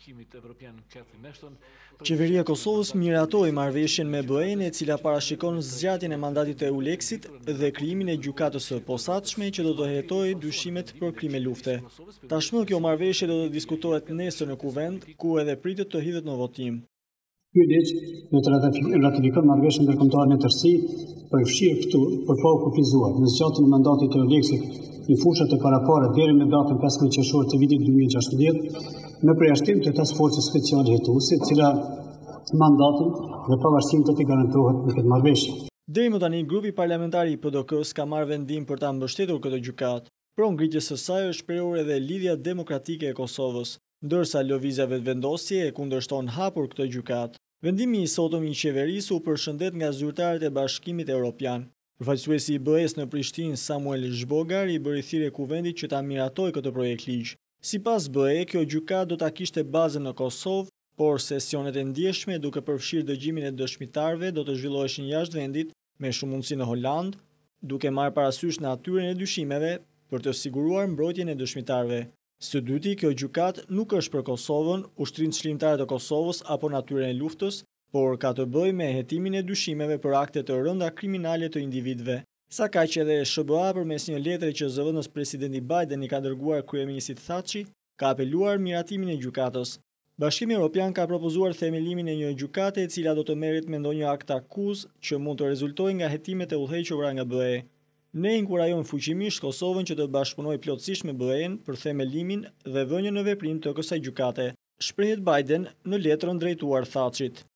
Qeveria e Kosovës miratoi marrëveshjen me BE-n, e cila parashikon zgjatjen e mandatit të EULEX-it dhe krijimin e gjykatës së posaçme që do të hetojë dyshimet për krime lufte. Tashmë kjo marrëveshje do të diskutohet nesër në Kuvend, ku edhe pritet të hidhet në votim. Ky ligj do të ratifikon marrëveshjen ndërkombëtare në tërësi, përfshirë këtu për pa u kufizuar në zgjatjen e mandatit të EULEX-it në fushat e parapara deri në datën 15 qershor të vitit 2016, me përjashtim të task forcës speciale hetuese, e cila mandatin dhe pavarësinë do t'i garantohet në këtë marrëveshje. Deri më tani, grupi parlamentar i PDK-s ka marrë vendim për ta mbështetur këtë gjykatë. Pro ngritjes së saj është shprehur edhe Lidhja Demokratike e Kosovës, ndërsa lëvizja vetëvendosje e kundërshton hapur këtë gjykatë. Vendimi i sotëm i qeverisë u përshëndet nga zyrtarët e Bashkimit Evropian. Përfaqësuesi i BE-s në Prishtinë, Samuel Zhbogar, i bëri thirrje Kuvendit që ta miratojë këtë projekt ligj. Sipas BE, kjo gjykatë do ta kishte bazën në Kosovë, por sesionet e ndjeshme duke përfshirë dëgjimin e dëshmitarëve do të zhvilloheshin jashtë vendit, me shumë mundësi në Holand, duke marrë parasysh natyrën e dyshimeve për të siguruar mbrojtjen e dëshmitarëve. Së dyti, kjo gjykatë nuk është për Kosovën, Ushtrinë Çlirimtare të Kosovës apo natyrën e luftës, por ka të bëjë me hetimin e dyshimeve për akte të rënda kriminale të individëve. Sa kaq edhe SBA përmes një letre që zëvendës presidenti Biden i ka dërguar kryeministit Thaçi, ka apeluar miratimin e gjykatës. Bashkimi Evropian ka propozuar themelimin e një gjykate e cila do të merret me ndonjë akt akuzë që mund të rezultojë nga hetimet e udhëhequra nga BE. Ne inkurajojmë fuqimisht Kosovën që të bashkëpunojë plotësisht me BE-n për themelimin dhe vënien në veprim të kësaj gjykate, shprehet Biden në letrën drejtuar Thaçit.